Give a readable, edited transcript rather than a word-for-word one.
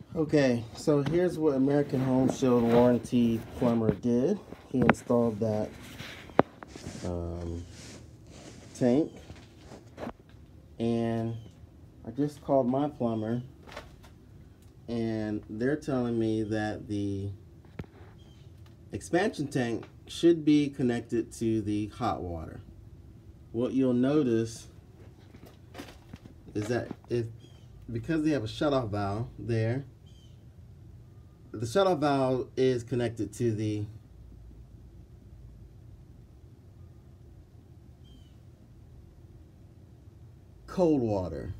Okay, so here's what American Home Shield Warranty Plumber did. He installed that tank, and I just called my plumber, and they're telling me that the expansion tank should be connected to the hot water. What you'll notice is that because they have a shutoff valve there, the shutoff valve is connected to the cold water.